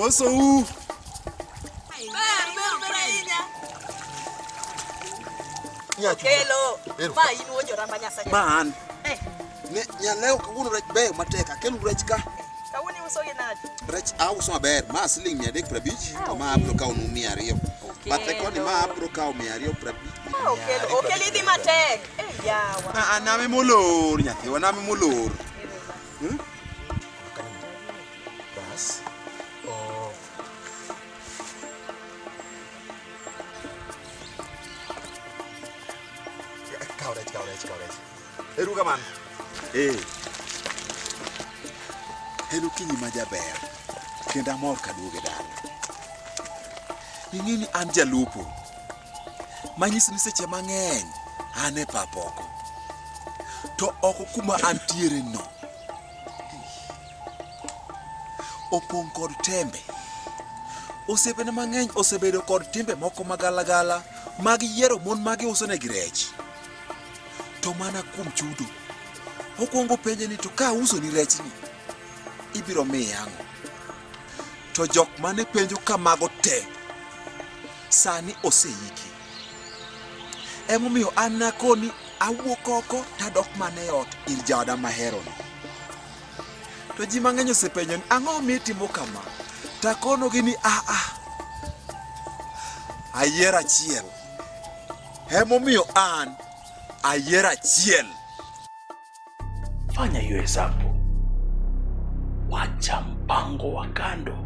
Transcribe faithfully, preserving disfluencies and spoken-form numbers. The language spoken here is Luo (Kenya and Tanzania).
Moso u. Kelo, ma inu onyo ramba nyasanya. Man. Eh. Ne nyaleo kawuono rech be mateka kelu rech ka. Kawuni uso yenadi. Rech auso maber, ma siling mia adek prabich, to ma abro kawo nu mia ariyo. Bathe koni ma abro kawo mia ariyo prabich. Okelo, okelo idhi matek. Eh yawa. Ah, name molor nyathiwa, name molor. Hmm? Bas. Oh. Kau rech, kau rech, kau rech. Eru kaman. Eh. Helu kinyi majaber. Kenda mor kaduoge dala. Ing'eni an jalupo. Manyisi ni seche mang'eny an e papoko. To oko kuma antiere no. Opong' kod tembe. Osiepene mang'eny osebedo kod timbe moko magalagala mag yiero mon magi uso negi rech. To mana kuom chudo. Okwongo penje ni to ka uso ni rech ni ibiro miye ang'o? To jok mane penjo kamago te sani oseiki. Emomiyo an nakoni awuok oko tadok mane ot ir jaoda mahero ni. To ji mang'eny osepenjo ni ang'o mitimo kama? Takono gi ni a a. Ayiero achiel. Emomiyo an ayiero achiel. Fanya hiyo hesabu. Wacha mpango wa kando.